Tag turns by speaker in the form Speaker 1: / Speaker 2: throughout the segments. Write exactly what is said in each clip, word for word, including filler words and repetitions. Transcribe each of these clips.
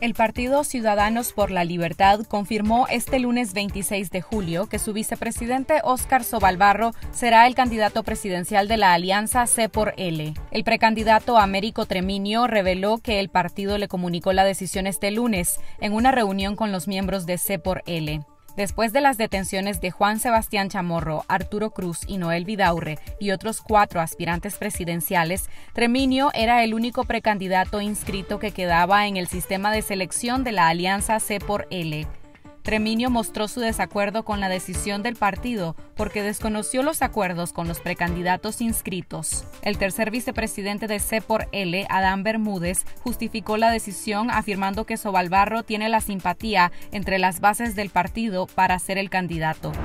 Speaker 1: El Partido Ciudadanos por la Libertad confirmó este lunes veintiséis de julio que su vicepresidente Óscar Sovalbarro será el candidato presidencial de la alianza C por L. El precandidato Américo Treminio reveló que el partido le comunicó la decisión este lunes en una reunión con los miembros de C por L. Después de las detenciones de Juan Sebastián Chamorro, Arturo Cruz y Noel Vidaurre y otros cuatro aspirantes presidenciales, Treminio era el único precandidato inscrito que quedaba en el sistema de selección de la alianza C por L. Treminio mostró su desacuerdo con la decisión del partido porque desconoció los acuerdos con los precandidatos inscritos. El tercer vicepresidente de C por L, Adán Bermúdez, justificó la decisión afirmando que Sovalbarro tiene la simpatía entre las bases del partido para ser el candidato.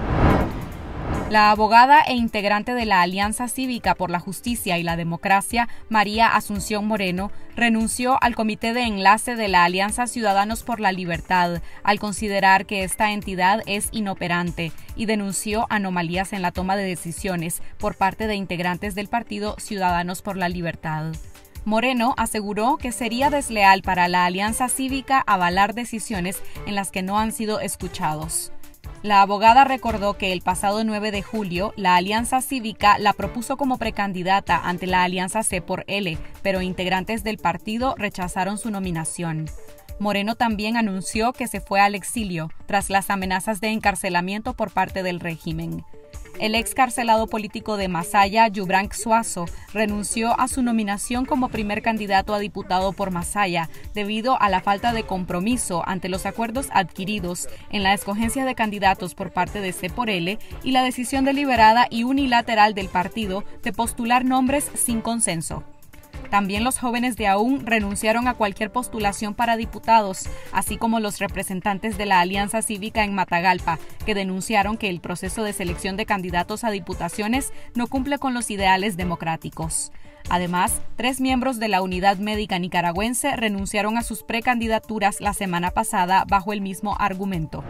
Speaker 1: La abogada e integrante de la Alianza Cívica por la Justicia y la Democracia, María Asunción Moreno, renunció al comité de enlace de la Alianza Ciudadanos por la Libertad al considerar que esta entidad es inoperante y denunció anomalías en la toma de decisiones por parte de integrantes del partido Ciudadanos por la Libertad. Moreno aseguró que sería desleal para la Alianza Cívica avalar decisiones en las que no han sido escuchados. La abogada recordó que el pasado nueve de julio, la Alianza Cívica la propuso como precandidata ante la Alianza C por L, pero integrantes del partido rechazaron su nominación. Moreno también anunció que se fue al exilio tras las amenazas de encarcelamiento por parte del régimen. El excarcelado político de Masaya, Yubrank Suazo, renunció a su nominación como primer candidato a diputado por Masaya debido a la falta de compromiso ante los acuerdos adquiridos en la escogencia de candidatos por parte de C por L y la decisión deliberada y unilateral del partido de postular nombres sin consenso. También los jóvenes de A U N renunciaron a cualquier postulación para diputados, así como los representantes de la Alianza Cívica en Matagalpa, que denunciaron que el proceso de selección de candidatos a diputaciones no cumple con los ideales democráticos. Además, tres miembros de la Unidad Médica Nicaragüense renunciaron a sus precandidaturas la semana pasada bajo el mismo argumento.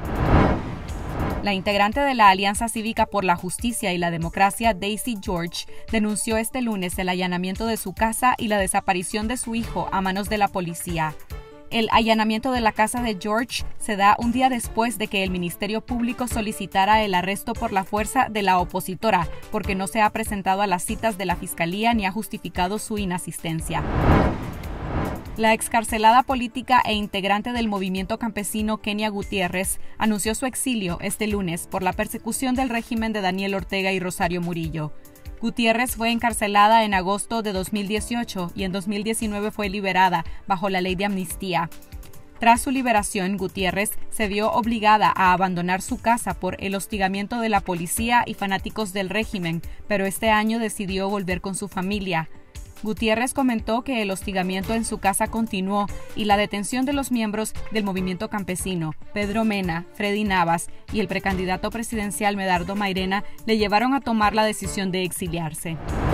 Speaker 1: La integrante de la Alianza Cívica por la Justicia y la Democracia, Daisy George, denunció este lunes el allanamiento de su casa y la desaparición de su hijo a manos de la policía. El allanamiento de la casa de George se da un día después de que el Ministerio Público solicitara el arresto por la fuerza de la opositora, porque no se ha presentado a las citas de la Fiscalía ni ha justificado su inasistencia. La excarcelada política e integrante del movimiento campesino Kenia Gutiérrez anunció su exilio este lunes por la persecución del régimen de Daniel Ortega y Rosario Murillo. Gutiérrez fue encarcelada en agosto de dos mil dieciocho y en dos mil diecinueve fue liberada bajo la ley de amnistía. Tras su liberación, Gutiérrez se vio obligada a abandonar su casa por el hostigamiento de la policía y fanáticos del régimen, pero este año decidió volver con su familia. Gutiérrez comentó que el hostigamiento en su casa continuó y la detención de los miembros del movimiento campesino, Pedro Mena, Freddy Navas y el precandidato presidencial Medardo Mairena le llevaron a tomar la decisión de exiliarse.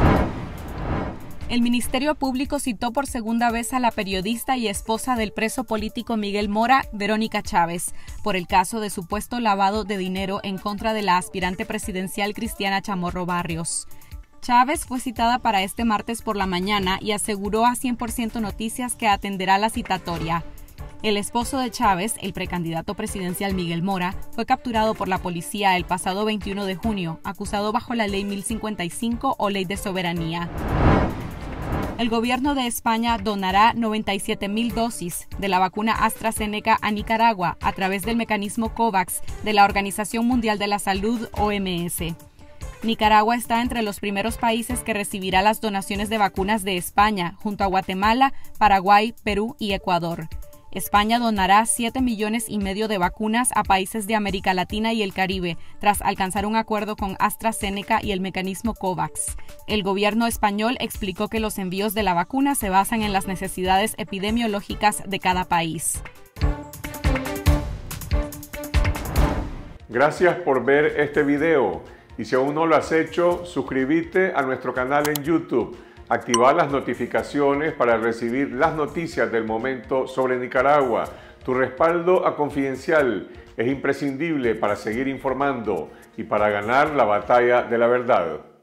Speaker 1: El Ministerio Público citó por segunda vez a la periodista y esposa del preso político Miguel Mora, Verónica Chávez, por el caso de supuesto lavado de dinero en contra de la aspirante presidencial Cristiana Chamorro Barrios. Chávez fue citada para este martes por la mañana y aseguró a cien por ciento Noticias que atenderá la citatoria. El esposo de Chávez, el precandidato presidencial Miguel Mora, fue capturado por la policía el pasado veintiuno de junio, acusado bajo la Ley mil cincuenta y cinco o Ley de Soberanía. El gobierno de España donará noventa y siete mil dosis de la vacuna AstraZeneca a Nicaragua a través del mecanismo COVAX de la Organización Mundial de la Salud, O M S. Nicaragua está entre los primeros países que recibirá las donaciones de vacunas de España, junto a Guatemala, Paraguay, Perú y Ecuador. España donará siete millones y medio de vacunas a países de América Latina y el Caribe, tras alcanzar un acuerdo con AstraZeneca y el mecanismo COVAX. El gobierno español explicó que los envíos de la vacuna se basan en las necesidades epidemiológicas de cada país.
Speaker 2: Gracias por ver este video. Y si aún no lo has hecho, suscríbete a nuestro canal en YouTube, activar las notificaciones para recibir las noticias del momento sobre Nicaragua. Tu respaldo a Confidencial es imprescindible para seguir informando y para ganar la batalla de la verdad.